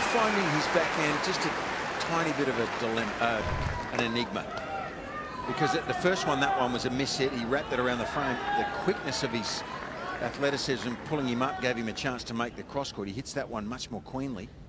finding his backhand just a tiny bit of a dilemma, an enigma. Because at the first one, that one was a miss hit. He wrapped it around the frame. The quickness of his athleticism, pulling him up, gave him a chance to make the cross court. He hits that one much more cleanly.